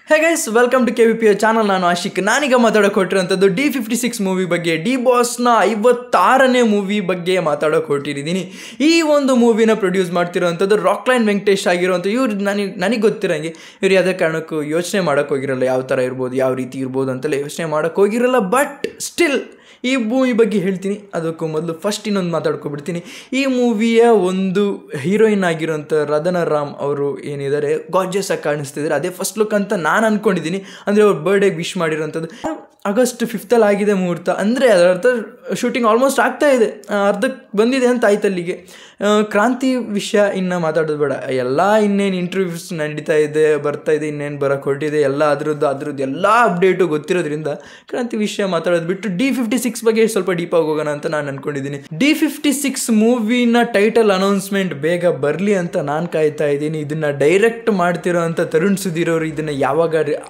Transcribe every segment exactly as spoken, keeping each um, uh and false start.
Hey guys, welcome to K V P channel. ನಾನು ಆಶಿಕ್. ನಾನೀಗ ಮಾತಾಡೋಕೆ ಹೊರಟಿರುವಂಥದ್ದು ಡಿ ಫಿಫ್ಟಿ ಸಿಕ್ಸ್ ಮೂವಿ ಬಗ್ಗೆ, ಡಿ ಬಾಸ್ನ ಐವತ್ತಾರನೇ ಮೂವಿ ಬಗ್ಗೆ ಮಾತಾಡೋಕೆ ಹೊರಟಿದ್ದೀನಿ. ಈ ಒಂದು ಮೂವಿನ ಪ್ರೊಡ್ಯೂಸ್ ಮಾಡ್ತಿರೋವಂಥದ್ದು ರಾಕ್ಲೈನ್ ವೆಂಕಟೇಶ್ ಆಗಿರುವಂಥ ಇವ್ರು ನನಗೆ ನನಗೆ ಗೊತ್ತಿರೋಂಗೆ ಇವ್ರು ಯಾವುದೇ ಕಾರಣಕ್ಕೂ ಯೋಚನೆ ಮಾಡೋಕೆ ಹೋಗಿರಲ್ಲ, ಯಾವ ಥರ ಇರ್ಬೋದು, ಯಾವ ರೀತಿ ಇರ್ಬೋದು ಅಂತೆಲ್ಲ ಯೋಚನೆ ಮಾಡೋಕೆ ಹೋಗಿರಲ್ಲ. ಬಟ್ ಸ್ಟಿಲ್ ಈ ಮೂವಿ ಬಗ್ಗೆ ಹೇಳ್ತೀನಿ. ಅದಕ್ಕೂ ಮೊದಲು ಫಸ್ಟ್ ಇನ್ನೊಂದು ಮಾತಾಡ್ಕೊಬಿಡ್ತೀನಿ. ಈ ಮೂವಿಯ ಒಂದು ಹೀರೋಯಿನ್ ಆಗಿರೋಂಥ ರದನ ರಾಮ್ ಅವರು ಏನಿದ್ದಾರೆ ಗಾರ್ಜಿಯಸ್ ಆಗಿ ಕಾಣಿಸ್ತಿದ್ದಾರೆ. ಅದೇ ಫಸ್ಟ್ ಲುಕ್ ಅಂತ ನಾನು ಅಂದ್ಕೊಂಡಿದ್ದೀನಿ. ಅಂದರೆ ಅವ್ರ ಬರ್ಡೇಗೆ ವಿಶ್ ಮಾಡಿರೋಂಥದ್ದು ಆಗಸ್ಟ್ ಫಿಫ್ತಲ್ಲಿ ಆಗಿದೆ ಮುಹೂರ್ತ. ಅಂದರೆ ಅದರ ಅರ್ಥ ಶೂಟಿಂಗ್ ಆಲ್ಮೋಸ್ಟ್ ಆಗ್ತಾ ಇದೆ, ಅರ್ಧಕ್ಕೆ ಬಂದಿದೆ ಅಂತ ಆಯ್ತು. ಅಲ್ಲಿಗೆ ಕ್ರಾಂತಿ ವಿಷಯ ಇನ್ನು ಮಾತಾಡೋದು ಬೇಡ. ಎಲ್ಲ ಇನ್ನೇನು ಇಂಟರ್ವ್ಯೂಸ್ ನಡೀತಾ ಇದೆ, ಬರ್ತಾ ಇದೆ, ಇನ್ನೇನು ಬರೋಕ್ಕೆ ಹೊರಟಿದೆ, ಎಲ್ಲ ಅದ್ರದ್ದು ಅದ್ರದ್ದು ಎಲ್ಲ ಅಪ್ಡೇಟು ಗೊತ್ತಿರೋದ್ರಿಂದ ಕ್ರಾಂತಿ ವಿಷಯ ಮಾತಾಡೋದು ಬಿಟ್ಟು ಡಿ ಫಿಫ್ಟಿ ಸಿಕ್ಸ್ ಬಗ್ಗೆ ಸ್ವಲ್ಪ ಡೀಪಾಗಿ ಹೋಗೋಣ ಅಂತ ನಾನು ಅಂದ್ಕೊಂಡಿದ್ದೀನಿ. ಡಿ ಫಿಫ್ಟಿ ಸಿಕ್ಸ್ ಮೂವಿನ ಟೈಟಲ್ ಅನೌನ್ಸ್ಮೆಂಟ್ ಬೇಗ ಬರಲಿ ಅಂತ ನಾನು ಕಾಯ್ತಾ ಇದ್ದೀನಿ. ಇದನ್ನು ಡೈರೆಕ್ಟ್ ಮಾಡ್ತಿರೋ ಅಂಥ ತರುಣ್ ಸುಧೀರ್ ಅವರು ಇದನ್ನು ಯಾವಾಗ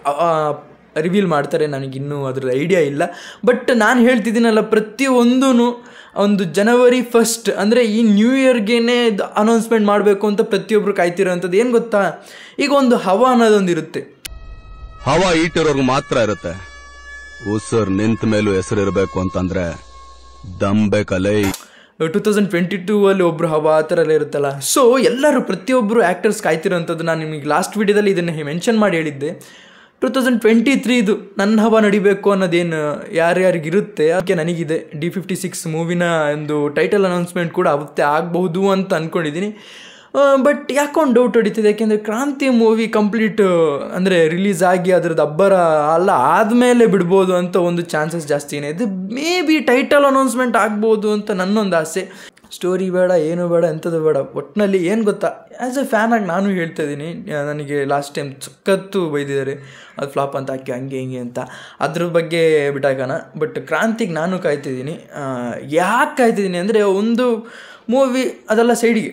ರಿವೀಲ್ ಮಾಡ್ತಾರೆ ನನಗಿನ್ನೂ ಅದ್ರ ಐಡಿಯಾ ಇಲ್ಲ. ಬಟ್ ನಾನು ಹೇಳ್ತಿದ್ದೀನಲ್ಲ, ಪ್ರತಿಯೊಂದೂ ಒಂದು ಜನವರಿ ಫಸ್ಟ್ ಅಂದರೆ ಈ ನ್ಯೂ ಇಯರ್ಗೇನೆ ಅನೌನ್ಸ್ಮೆಂಟ್ ಮಾಡಬೇಕು ಅಂತ ಪ್ರತಿಯೊಬ್ಬರು ಕಾಯ್ತಿರೋಂಥದ್ದು. ಏನು ಗೊತ್ತಾ, ಈಗ ಒಂದು ಹವಾ ಅನ್ನೋದೊಂದು ಇರುತ್ತೆ. ಹವಾ ಈಟಿರೋರ್ಗು ಮಾತ್ರ ಇರುತ್ತೆ. ಉಸಿರು ನಿಂತ ಮೇಲೂ ಹೆಸರು ಇರಬೇಕು ಅಂತಂದ್ರೆ ದಮ್ ಬೇಕಲ್ಲೇ. ಟೂ ತೌಸಂಡ್ ಟ್ವೆಂಟಿ ಟೂ ಅಲ್ಲಿ ಒಬ್ರು ಹವಾ ಆ ಥರ ಎಲ್ಲ ಇರುತ್ತಲ್ಲ. ಸೊ ಎಲ್ಲರೂ ಪ್ರತಿಯೊಬ್ಬರು ಆ್ಯಕ್ಟರ್ಸ್ ಕಾಯ್ತಿರೋಂಥದ್ದು. ನಾನು ನಿಮಗೆ ಲಾಸ್ಟ್ ವಿಡಿಯೋದಲ್ಲಿ ಇದನ್ನು ಮೆನ್ಷನ್ ಮಾಡಿ ಹೇಳಿದ್ದೆ. ಟೂ ತೌಸಂಡ್ ಟ್ವೆಂಟಿ ತ್ರೀದು ನನ್ನ ಹವಾ ನಡಿಬೇಕು ಅನ್ನೋದೇನು ಯಾರ್ಯಾರಿಗಿರುತ್ತೆ ಅದಕ್ಕೆ ನನಗಿದೆ. ಡಿ ಫಿಫ್ಟಿ ಸಿಕ್ಸ್ ಮೂವಿನ ಒಂದು ಟೈಟಲ್ ಅನೌನ್ಸ್ಮೆಂಟ್ ಕೂಡ ಅವತ್ತೇ ಆಗಬಹುದು ಅಂತ ಅಂದ್ಕೊಂಡಿದ್ದೀನಿ. ಬಟ್ ಯಾಕೊಂಡು ಡೌಟ್ ಹೊಡಿತಿದೆ, ಯಾಕೆಂದರೆ ಕ್ರಾಂತಿ ಮೂವಿ ಕಂಪ್ಲೀಟ್ ಅಂದರೆ ರಿಲೀಸ್ ಆಗಿ ಅದರದ್ದು ಅಬ್ಬರ ಅಲ್ಲ ಆದಮೇಲೆ ಬಿಡ್ಬೋದು ಅಂತ ಒಂದು ಚಾನ್ಸಸ್ ಜಾಸ್ತಿನೇ ಇದೆ. ಮೇ ಬಿ ಟೈಟಲ್ ಅನೌನ್ಸ್ಮೆಂಟ್ ಆಗ್ಬೋದು ಅಂತ ನನ್ನೊಂದು ಆಸೆ. ಸ್ಟೋರಿ ಬೇಡ, ಏನು ಬೇಡ, ಎಂಥದ್ದು ಬೇಡ. ಒಟ್ಟಿನಲ್ಲಿ ಏನು ಗೊತ್ತಾ, ಆ್ಯಸ್ ಎ ಫ್ಯಾನಾಗಿ ನಾನು ಹೇಳ್ತಾ ಇದ್ದೀನಿ. ನನಗೆ ಲಾಸ್ಟ್ ಟೈಮ್ ಸಖತ್ತು ಬೈದಿದ್ದಾರೆ ಅದು ಫ್ಲಾಪ್ ಅಂತ ಹಾಕಿ ಹಂಗೆ ಹಿಂಗೆ ಅಂತ. ಅದ್ರ ಬಗ್ಗೆ ಬಿಟ್ಟಾಕೋಣ. ಬಟ್ ಕ್ರಾಂತಿಗೆ ನಾನು ಕಾಯ್ತಿದ್ದೀನಿ. ಯಾಕೆ ಕಾಯ್ತಿದ್ದೀನಿ ಅಂದರೆ, ಒಂದು ಮೂವಿ ಅದೆಲ್ಲ ಸೈಡಿಗೆ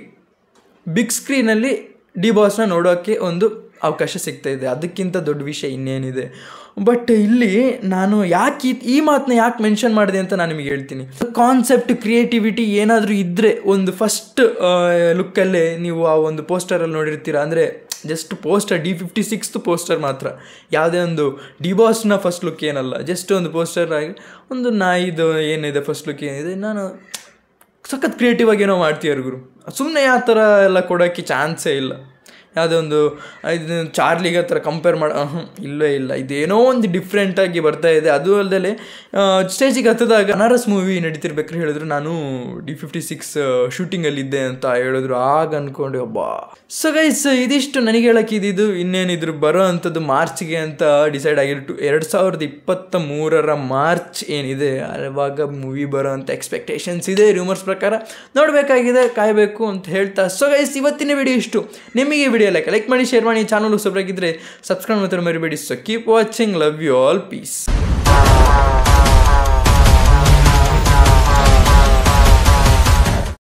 ಬಿಗ್ ಸ್ಕ್ರೀನಲ್ಲಿ ಡಿ ಬಾಸ್ನ ನೋಡೋಕ್ಕೆ ಒಂದು ಅವಕಾಶ ಸಿಗ್ತಾಯಿದೆ. ಅದಕ್ಕಿಂತ ದೊಡ್ಡ ವಿಷಯ ಇನ್ನೇನಿದೆ. ಬಟ್ ಇಲ್ಲಿ ನಾನು ಯಾಕೆ ಈ ಮಾತನ್ನ ಯಾಕೆ ಮೆನ್ಷನ್ ಮಾಡಿದೆ ಅಂತ ನಾನು ನಿಮಗೆ ಹೇಳ್ತೀನಿ. ಕಾನ್ಸೆಪ್ಟ್ ಕ್ರಿಯೇಟಿವಿಟಿ ಏನಾದರೂ ಇದ್ದರೆ ಒಂದು ಫಸ್ಟ್ ಲುಕ್ಕಲ್ಲೇ ನೀವು ಆ ಒಂದು ಪೋಸ್ಟರಲ್ಲಿ ನೋಡಿರ್ತೀರ. ಅಂದರೆ just poster, D fifty sixth poster ಮಾತ್ರ, ಯಾವುದೇ ಒಂದು ಡಿ ಬಾಸ್ನ ಫಸ್ಟ್ ಲುಕ್ ಏನಲ್ಲ. ಜಸ್ಟ್ ಒಂದು ಪೋಸ್ಟರ್ ಆಗಿ ಒಂದು ನಾಯಿದು ಏನಿದೆ ಫಸ್ಟ್ ಲುಕ್ ಏನಿದೆ, ನಾನು ಸಖತ್ ಕ್ರಿಯೇಟಿವ್ ಆಗಿ ಏನೋ ಮಾಡ್ತೀವಿ ಗುರು. ಸುಮ್ಮನೆ ಆ ಥರ ಎಲ್ಲ ಕೊಡೋಕ್ಕೆ ಚಾನ್ಸೇ ಇಲ್ಲ. ಯಾವುದೇ ಒಂದು ಇದು ಚಾರ್ಲಿಗೆ ಆ ಥರ ಕಂಪೇರ್ ಮಾಡಿ ಇಲ್ಲವೇ ಇಲ್ಲ. ಇದೇನೋ ಒಂದು ಡಿಫ್ರೆಂಟಾಗಿ ಬರ್ತಾ ಇದೆ. ಅದು ಅಲ್ಲದೆ ಸ್ಟೇಜಿಗೆ ಹತ್ತದಾಗ ಅನಾರಸ್ ಮೂವಿ ನಡೀತಿರ್ಬೇಕಾದ್ರೆ ಹೇಳಿದ್ರು ನಾನು ಡಿ ಫಿಫ್ಟಿ ಸಿಕ್ಸ್ ಶೂಟಿಂಗಲ್ಲಿದ್ದೆ ಅಂತ ಹೇಳಿದ್ರು. ಆಗ ಅಂದ್ಕೊಂಡೆ ಒಬ್ಬ. ಸೊ ಗೈಸ್, ಇದಿಷ್ಟು ನನಗೆ ಹೇಳೋಕ್ಕೆ ಇದ್ದಿದ್ದು. ಇನ್ನೇನಿದ್ರು ಬರೋ ಅಂಥದ್ದು ಮಾರ್ಚ್ಗೆ ಅಂತ ಡಿಸೈಡ್ ಆಗಿತ್ತು. ಎರಡು ಸಾವಿರದ ಇಪ್ಪತ್ತ ಮೂರರ ಮಾರ್ಚ್ ಏನಿದೆ ಅವಾಗ ಮೂವಿ ಬರೋ ಅಂಥ ಎಕ್ಸ್ಪೆಕ್ಟೇಷನ್ಸ್ ಇದೆ ರೂಮರ್ಸ್ ಪ್ರಕಾರ. ನೋಡಬೇಕಾಗಿದೆ, ಕಾಯಬೇಕು ಅಂತ ಹೇಳ್ತಾ. ಸೊ ಗೈಸ್, ಇವತ್ತಿನ ವಿಡಿಯೋ ಇಷ್ಟು. ನಿಮಗೆ ವಿಡಿಯೋ ಲೈಕ್ ಲೈಕ್ ಮಾಡಿ, ಶೇರ್ ಮಾಡಿ, ಚಾನಲ್ ಹೊಸಬರಾಗಿದ್ದರೆ ಸಬ್ಸ್ಕ್ರೈಬ್ ಮಾಡ್ತಾರೆ ಮರಿಬೇಡಿ. So keep watching, love you all, piece.